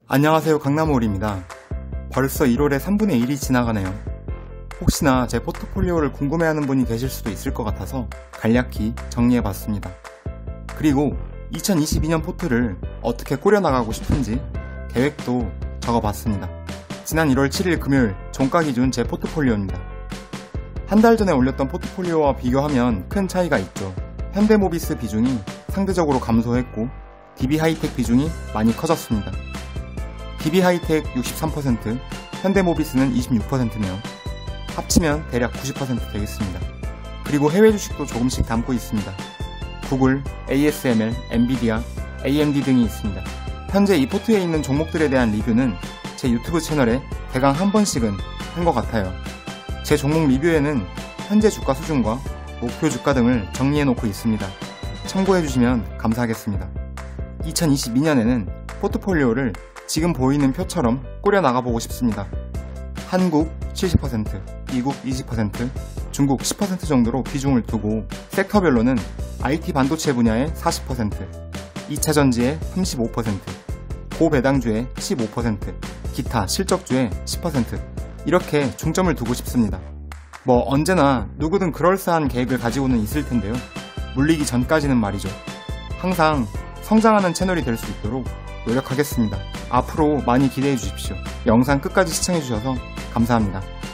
안녕하세요, 강남올입니다. 벌써 1월의 3분의 1이 지나가네요. 혹시나 제 포트폴리오를 궁금해하는 분이 계실 수도 있을 것 같아서 간략히 정리해봤습니다. 그리고 2022년 포트를 어떻게 꾸려나가고 싶은지 계획도 적어봤습니다. 지난 1월 7일 금요일 종가 기준 제 포트폴리오입니다. 한 달 전에 올렸던 포트폴리오와 비교하면 큰 차이가 있죠. 현대모비스 비중이 상대적으로 감소했고 DB하이텍 비중이 많이 커졌습니다. DB하이텍 63%, 현대모비스는 26%네요. 합치면 대략 90% 되겠습니다. 그리고 해외 주식도 조금씩 담고 있습니다. 구글, ASML, 엔비디아, AMD 등이 있습니다. 현재 이 포트에 있는 종목들에 대한 리뷰는 제 유튜브 채널에 대강 한 번씩은 한 것 같아요. 제 종목 리뷰에는 현재 주가 수준과 목표 주가 등을 정리해 놓고 있습니다. 참고해 주시면 감사하겠습니다. 2022년에는 포트폴리오를 지금 보이는 표처럼 꾸려나가보고 싶습니다. 한국 70%, 미국 20%, 중국 10% 정도로 비중을 두고 섹터별로는 IT 반도체 분야의 40%, 2차전지의 35%, 고배당주의 15%, 기타 실적주의 10% 이렇게 중점을 두고 싶습니다. 언제나 누구든 그럴싸한 계획을 가지고는 있을 텐데요. 물리기 전까지는 말이죠. 항상 성장하는 채널이 될 수 있도록 노력하겠습니다. 앞으로 많이 기대해 주십시오. 영상 끝까지 시청해 주셔서 감사합니다.